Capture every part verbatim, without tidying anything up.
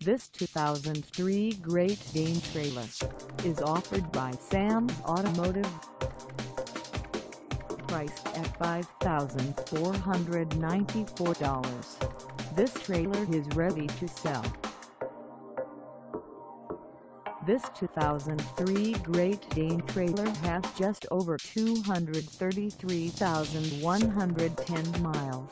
This two thousand three Great Dane trailer is offered by Sam's Automotive. Priced at five thousand four hundred ninety-four dollars, this trailer is ready to sell. This two thousand three Great Dane trailer has just over two hundred thirty-three thousand one hundred ten miles.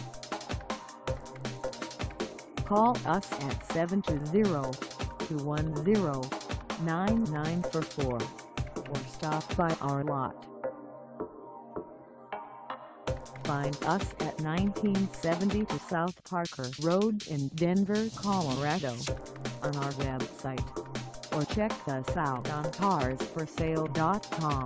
Call us at seven two zero, two one zero, nine nine four four or stop by our lot. Find us at nineteen seventy-two South Parker Road in Denver, Colorado on our website, or check us out on cars for sale dot com.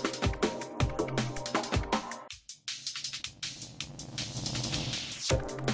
You